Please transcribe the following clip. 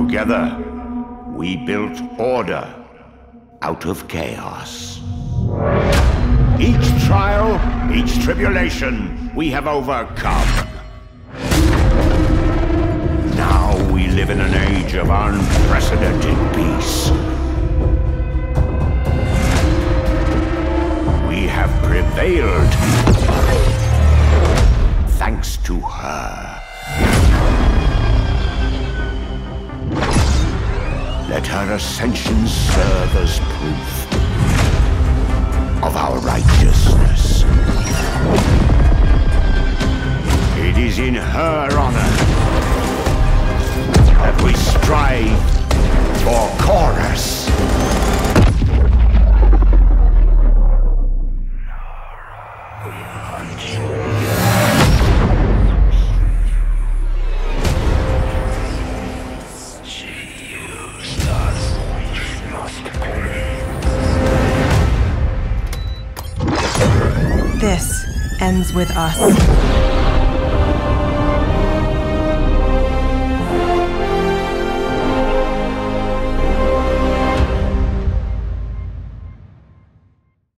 Together, we built order out of chaos. Each trial, each tribulation, we have overcome. Now we live in an age of unprecedented peace. We have prevailed thanks to her. Let her ascension serve as proof of our righteousness. It is in her honor that we strive for Chorus. This ends with us.